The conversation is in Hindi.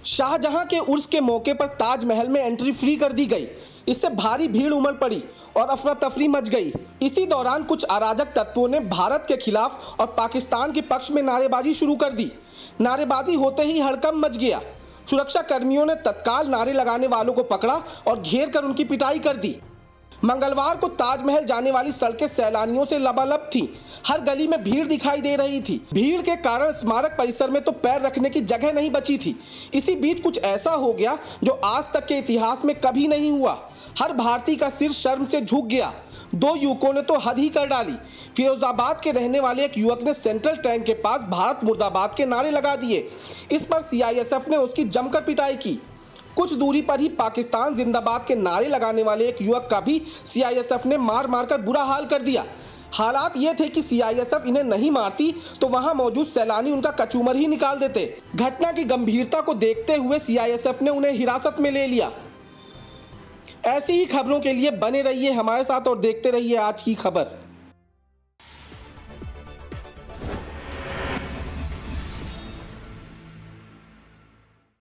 शाहजहां के उर्स के मौके पर ताजमहल में एंट्री फ्री कर दी गई। इससे भारी भीड़ उमड़ पड़ी और अफरा तफरी मच गई। इसी दौरान कुछ अराजक तत्वों ने भारत के खिलाफ और पाकिस्तान के पक्ष में नारेबाजी शुरू कर दी। नारेबाजी होते ही हड़कंप मच गया। सुरक्षा कर्मियों ने तत्काल नारे लगाने वालों को पकड़ा और घेर कर उनकी पिटाई कर दी। मंगलवार को ताजमहल जाने वाली सड़कें सैलानियों से लबालब थीं। हर गली में भीड़ दिखाई दे रही थी। भीड़ के कारण स्मारक परिसर में तो पैर रखने की जगह नहीं बची थी। इसी बीच कुछ ऐसा हो गया जो आज तक के इतिहास में कभी नहीं हुआ। हर भारतीय का सिर शर्म से झुक गया। दो युवकों ने तो हद ही कर डाली। फिरोजाबाद के रहने वाले एक युवक ने सेंट्रल टैंक के पास भारत मुर्दाबाद के नारे लगा दिए। इस पर सीआईएसएफ ने उसकी जमकर पिटाई की। कुछ दूरी पर ही पाकिस्तान जिंदाबाद के नारे लगाने वाले एक युवक का भी सीआईएसएफ ने मार मारकर बुरा हाल कर दिया। हालात ये थे कि सीआईएसएफ इन्हें नहीं मारती तो वहां मौजूद सैलानी उनका कचूमर ही निकाल देते। घटना की गंभीरता को देखते हुए सीआईएसएफ ने उन्हें हिरासत में ले लिया। ऐसी ही खबरों के लिए बने रहिए हमारे साथ और देखते रहिए आज की खबर।